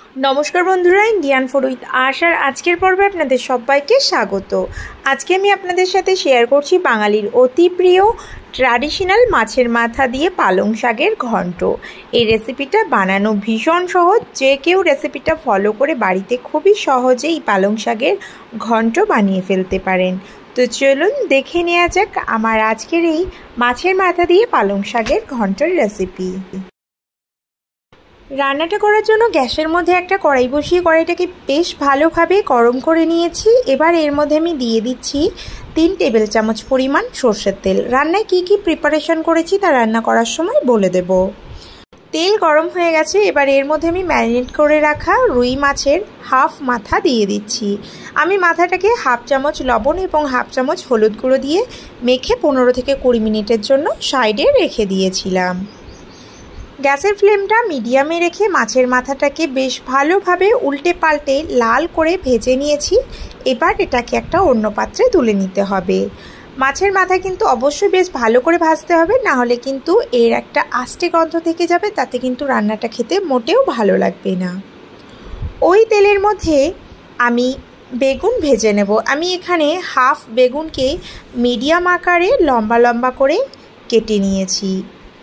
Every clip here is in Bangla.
নমস্কার বন্ধুরা, ইন্ডিয়ান ফুড উইথ আশার আজকের পর্বে আপনাদের সবাইকে স্বাগত। আজকে আমি আপনাদের সাথে শেয়ার করছি বাঙালির অতি প্রিয় ট্র্যাডিশনাল মাছের মাথা দিয়ে পালং শাকের ঘন্ট। এই রেসিপিটা বানানো ভীষণ সহজ, যে কেউ রেসিপিটা ফলো করে বাড়িতে খুবই সহজেই পালং শাকের ঘন্ট বানিয়ে ফেলতে পারেন। তো চলুন দেখে নেওয়া যাক আমার আজকের এই মাছের মাথা দিয়ে পালং শাকের ঘন্টর রেসিপি। রান্নাটা করার জন্য গ্যাসের মধ্যে একটা কড়াই বসিয়ে কড়াইটাকে বেশ ভালোভাবে গরম করে নিয়েছি। এবার এর মধ্যে আমি দিয়ে দিচ্ছি 3 টেবিল চামচ পরিমাণ সর্ষের তেল। রান্নায় কি কি প্রিপারেশন করেছি তা রান্না করার সময় বলে দেব। তেল গরম হয়ে গেছে, এবার এর মধ্যে আমি ম্যারিনেট করে রাখা রুই মাছের হাফ মাথা দিয়ে দিচ্ছি। আমি মাথাটাকে হাফ চামচ লবণ এবং হাফ চামচ হলুদ গুঁড়ো দিয়ে মেখে 15 থেকে 20 মিনিটের জন্য সাইডে রেখে দিয়েছিলাম। গ্যাসের ফ্লেমটা মিডিয়ামে রেখে মাছের মাথাটাকে বেশ ভালোভাবে উল্টে পাল্টে লাল করে ভেজে নিয়েছি। এবার এটাকে একটা অন্য পাত্রে তুলে নিতে হবে। মাছের মাথা কিন্তু অবশ্যই বেশ ভালো করে ভাজতে হবে, না হলে কিন্তু এর একটা আষ্টে গন্ধ থেকে যাবে, তাতে কিন্তু রান্নাটা খেতে মোটেও ভালো লাগবে না। ওই তেলের মধ্যে আমি বেগুন ভেজে নেব। আমি এখানে হাফ বেগুনকে মিডিয়াম আকারে লম্বা লম্বা করে কেটে নিয়েছি।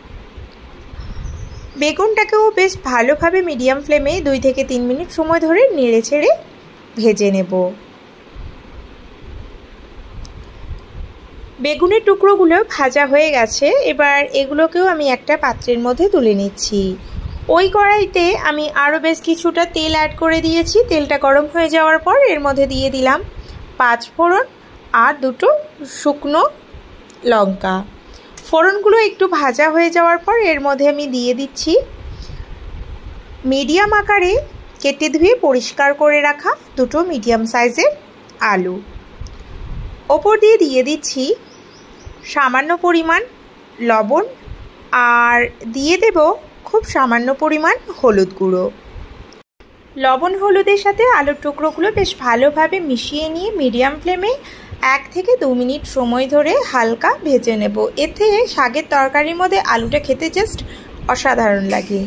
বেগুনটাকেও বেশ ভালোভাবে মিডিয়াম ফ্লেমে 2 থেকে 3 মিনিট সময় ধরে নেড়ে ছেড়ে ভেজে নেব। বেগুনের টুকরোগুলো ভাজা হয়ে গেছে, এবার এগুলোকেও আমি একটা পাত্রের মধ্যে তুলে নিচ্ছি। ওই কড়াইতে আমি আরও বেশ কিছুটা তেল অ্যাড করে দিয়েছি। তেলটা গরম হয়ে যাওয়ার পর এর মধ্যে দিয়ে দিলাম 5 ফোড়ন আর 2 শুকনো লঙ্কা। ফোড়নগুলো একটু ভাজা হয়ে যাওয়ার পর এর মধ্যে আমি দিয়ে দিচ্ছি মিডিয়াম আকারে কেটে ধুয়ে পরিষ্কার করে রাখা 2 মিডিয়াম সাইজের আলু। ওপর দিয়ে দিচ্ছি সামান্য পরিমাণ লবণ আর দিয়ে দেব খুব সামান্য পরিমাণ হলুদ গুঁড়ো। লবণ হলুদের সাথে আলুর টুকরোগুলো বেশ ভালোভাবে মিশিয়ে নিয়ে মিডিয়াম ফ্লেমে 1 থেকে 2 মিনিট সময় ধরে হালকা ভেজে নেব। এতে শাকের তরকারির মধ্যে আলুটা খেতে জাস্ট অসাধারণ লাগে।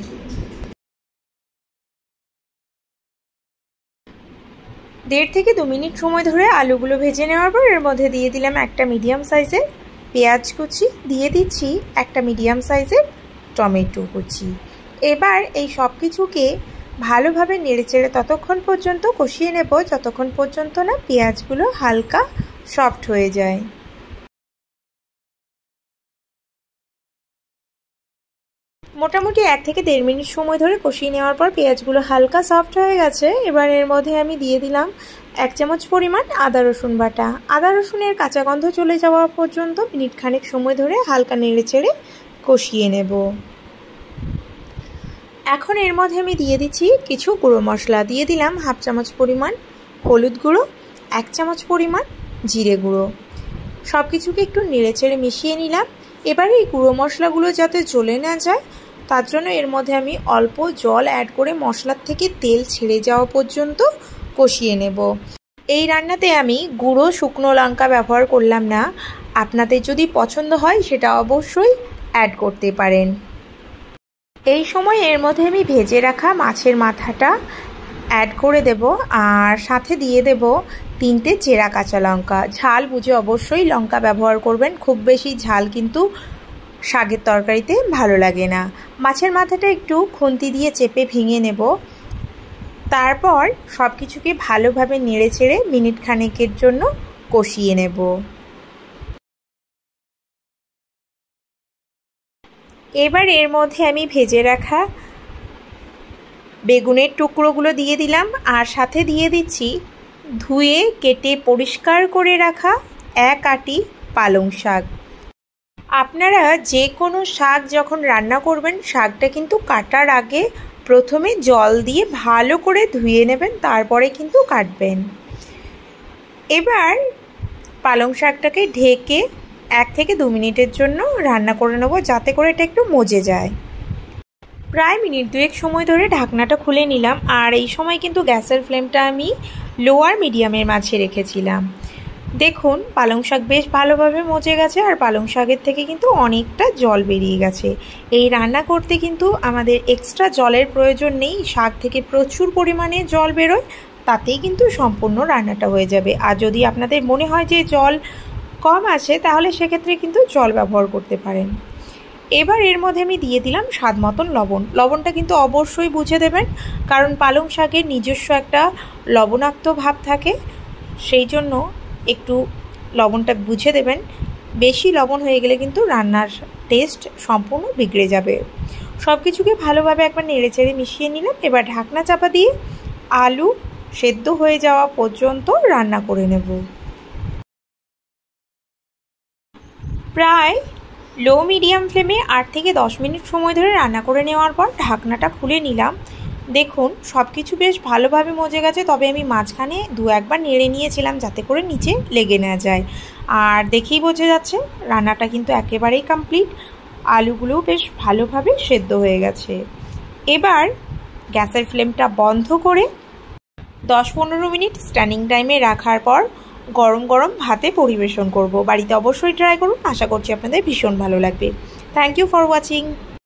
1.5 থেকে 2 মিনিট সময় ধরে আলুগুলো ভেজে নেওয়ার পর এর মধ্যে দিয়ে দিলাম একটা মিডিয়াম সাইজের পেঁয়াজ কুচি, দিয়ে দিচ্ছি একটা মিডিয়াম সাইজের টমেটো কুচি। এবার এই সব কিছুকে ভালোভাবে নেড়েচেড়ে ততক্ষণ পর্যন্ত কষিয়ে নেব যতক্ষণ পর্যন্ত না পেঁয়াজগুলো হালকা সফট হয়ে যায়। মোটামুটি 1 থেকে 1.5 মিনিট সময় ধরে কষিয়ে নেওয়ার পর পেঁয়াজগুলো হালকা সফট হয়ে গেছে। এবার এর মধ্যে আমি দিয়ে দিলাম 1 চামচ পরিমাণ আদা রসুন বাটা। আদা রসুনের কাঁচা গন্ধ চলে যাওয়া পর্যন্ত মিনিট খানেক সময় ধরে হালকা নেড়েচেড়ে কষিয়ে নেব। এখন এর মধ্যে আমি দিয়ে দিচ্ছি কিছু গুঁড়ো মশলা। দিয়ে দিলাম হাফ চামচ পরিমাণ হলুদ গুঁড়ো, 1 চামচ পরিমাণ জিরে গুঁড়ো। সব কিছুকে একটু নেড়েচেড়ে মিশিয়ে নিলাম। এবার এই গুঁড়ো মশলাগুলো যাতে জ্বলে না যায় তার জন্য এর মধ্যে আমি অল্প জল অ্যাড করে মশলার থেকে তেল ছেড়ে যাওয়া পর্যন্ত কষিয়ে নেব। এই রান্নাতে আমি গুঁড়ো শুকনো লঙ্কা ব্যবহার করলাম না, আপনাদের যদি পছন্দ হয় সেটা অবশ্যই অ্যাড করতে পারেন। এই সময় এর মধ্যে আমি ভেজে রাখা মাছের মাথাটা অ্যাড করে দেব আর সাথে দিয়ে দেব 3টে চেরা কাঁচা লঙ্কা। ঝাল বুঝে অবশ্যই লঙ্কা ব্যবহার করবেন, খুব বেশি ঝাল কিন্তু শাকের তরকারিতে ভালো লাগে না। মাছের মাথাটা একটু খুন্তি দিয়ে চেপে ভেঙে নেব। তারপর সব কিছুকে ভালোভাবে নেড়ে ছেড়ে মিনিট খানেকের জন্য কষিয়ে নেব। এবার এর মধ্যে আমি ভেজে রাখা বেগুনের টুকরোগুলো দিয়ে দিলাম আর সাথে দিয়ে দিচ্ছি ধুয়ে কেটে পরিষ্কার করে রাখা 1 আঁটি পালং শাক। আপনারা যে কোনো শাক যখন রান্না করবেন শাকটা কিন্তু কাটার আগে প্রথমে জল দিয়ে ভালো করে ধুয়ে নেবেন, তারপরে কিন্তু কাটবেন। এবার পালং শাকটাকে ঢেকে 1 থেকে 2 মিনিটের জন্য রান্না করে নেব, যাতে করে এটা একটু মজে যায়। প্রায় মিনিট 2 সময় ধরে ঢাকনাটা খুলে নিলাম আর এই সময় কিন্তু গ্যাসের ফ্লেমটা আমি লোয়ার মিডিয়ামের মাঝে রেখেছিলাম। দেখুন পালং শাক বেশ ভালোভাবে মজে গেছে, আর পালং শাকের থেকে কিন্তু অনেকটা জল বেরিয়ে গেছে। এই রান্না করতে কিন্তু আমাদের এক্সট্রা জলের প্রয়োজন নেই, শাক থেকে প্রচুর পরিমাণে জল বেরোয়, তাতেই কিন্তু সম্পূর্ণ রান্নাটা হয়ে যাবে। আর যদি আপনাদের মনে হয় যে জল কম আছে তাহলে সেক্ষেত্রে কিন্তু জল ব্যবহার করতে পারেন। এবার এর মধ্যে আমি দিয়ে দিলাম স্বাদ মতন লবণ। লবণটা কিন্তু অবশ্যই বুঝে দেবেন, কারণ পালং শাকের নিজস্ব একটা লবণাক্ত ভাব থাকে, সেই জন্য একটু লবণটা বুঝে দেবেন। বেশি লবণ হয়ে গেলে কিন্তু রান্নার টেস্ট সম্পূর্ণ বিগড়ে যাবে। সব কিছুকে ভালোভাবে একবার নেড়েচেড়ে মিশিয়ে নিলাম। এবার ঢাকনা চাপা দিয়ে আলু সেদ্ধ হয়ে যাওয়া পর্যন্ত রান্না করে নেব। প্রায় লো মিডিয়াম ফ্লেমে 8 থেকে 10 মিনিট সময় ধরে রান্না করে নেওয়ার পর ঢাকনাটা খুলে নিলাম। দেখুন সব কিছু বেশ ভালোভাবে মজে গেছে, তবে আমি মাঝখানে 2-1 বার নেড়ে নিয়েছিলাম যাতে করে নিচে লেগে না যায়। আর দেখেই বোঝা যাচ্ছে রান্নাটা কিন্তু একেবারেই কমপ্লিট। আলুগুলোও বেশ ভালোভাবে সেদ্ধ হয়ে গেছে। এবার গ্যাসের ফ্লেমটা বন্ধ করে 10-15 মিনিট স্ট্যান্ডিং টাইমে রাখার পর গরম গরম ভাতে পরিবেশন করব। বাড়িতে অবশ্যই ট্রাই করুন, আশা করছি আপনাদের ভীষণ ভালো লাগবে। Thank you for watching.